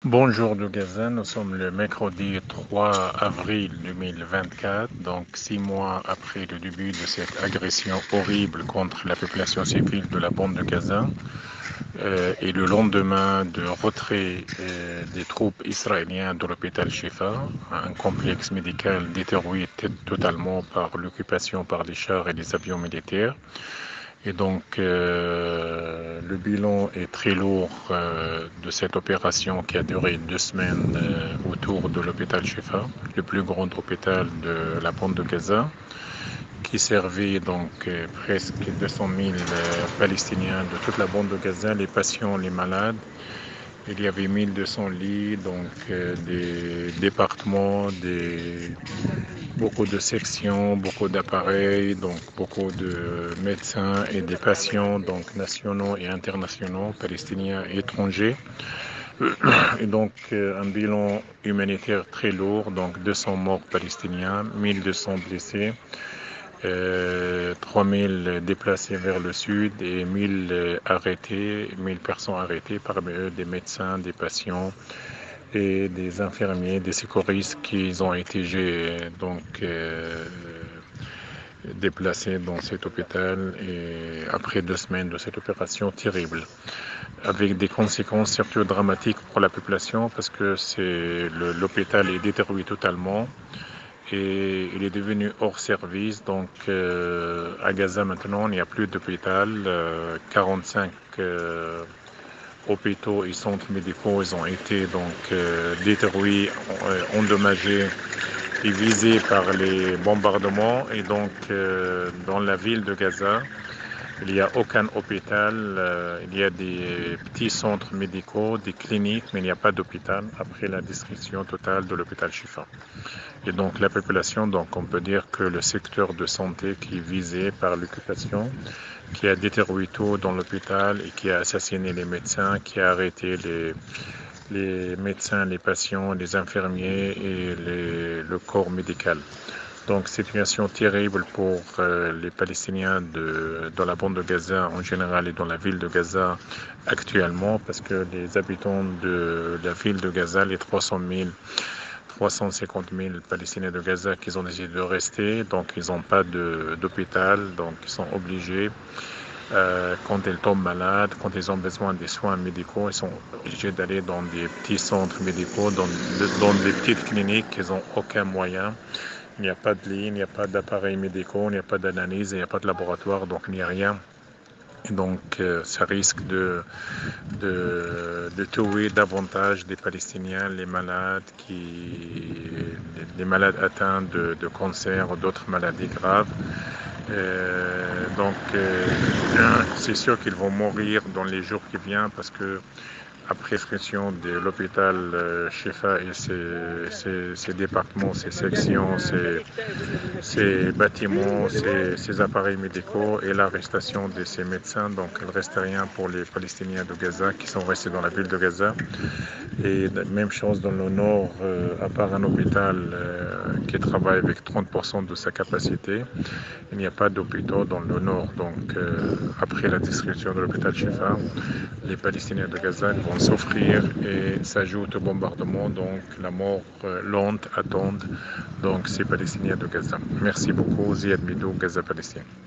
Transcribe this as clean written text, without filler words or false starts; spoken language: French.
Bonjour de Gaza, nous sommes le mercredi 3 avril 2024, donc 6 mois après le début de cette agression horrible contre la population civile de la bande de Gaza et le lendemain de retrait des troupes israéliennes de l'hôpital Shifa, un complexe médical détruit totalement par l'occupation par les chars et les avions militaires. Et donc, le bilan est très lourd de cette opération qui a duré 2 semaines autour de l'hôpital Shifa, le plus grand hôpital de la bande de Gaza, qui servait donc presque 200 000 Palestiniens de toute la bande de Gaza, les patients, les malades. Il y avait 1200 lits, donc des départements, beaucoup de sections, beaucoup d'appareils, donc beaucoup de médecins et des patients, donc nationaux et internationaux, palestiniens et étrangers. Et donc un bilan humanitaire très lourd, donc 200 morts palestiniens, 1200 blessés. 3000 déplacés vers le sud et 1000 arrêtés, 1000 personnes arrêtées, parmi eux des médecins, des patients et des infirmiers, des secouristes qui ont été déplacés dans cet hôpital et après 2 semaines de cette opération terrible, avec des conséquences surtout dramatiques pour la population parce que l'hôpital est détruit totalement. Et il est devenu hors service. Donc à Gaza maintenant, il n'y a plus d'hôpital. 45 hôpitaux et centres médicaux ils ont été détruits, endommagés et visés par les bombardements. Et donc dans la ville de Gaza, il n'y a aucun hôpital, il y a des petits centres médicaux, des cliniques, mais il n'y a pas d'hôpital après la destruction totale de l'hôpital Shifa. Et donc la population, donc on peut dire que le secteur de santé qui est visé par l'occupation, qui a détruit tout dans l'hôpital et qui a assassiné les médecins, qui a arrêté les médecins, les patients, les infirmiers et le corps médical. Donc situation terrible pour les Palestiniens dans la bande de Gaza en général et dans la ville de Gaza actuellement, parce que les habitants de la ville de Gaza, les 350 000 Palestiniens de Gaza qui ont décidé de rester, donc ils n'ont pas d'hôpital, donc ils sont obligés, quand ils tombent malades, quand ils ont besoin des soins médicaux, ils sont obligés d'aller dans des petits centres médicaux, dans des petites cliniques, ils n'ont aucun moyen. Il n'y a pas de lit, il n'y a pas d'appareils médicaux, il n'y a pas d'analyse, il n'y a pas de laboratoire, donc il n'y a rien. Et donc ça risque de tuer davantage des Palestiniens, les malades atteints de cancer ou d'autres maladies graves. C'est sûr qu'ils vont mourir dans les jours qui viennent parce que après prescription de l'hôpital Shifa et ses départements, ses sections, ses bâtiments, ses appareils médicaux et l'arrestation de ces médecins. Donc il ne reste rien pour les Palestiniens de Gaza qui sont restés dans la ville de Gaza. Et même chose dans le nord, à part un hôpital qui travaille avec 30% de sa capacité, il n'y a pas d'hôpitaux dans le nord. Donc après la destruction de l'hôpital Shifa, les Palestiniens de Gaza vont souffrir et s'ajoutent au bombardement, donc la mort lente attend donc ces Palestiniens de Gaza. Merci beaucoup, Ziad Midou, Gaza Palestine.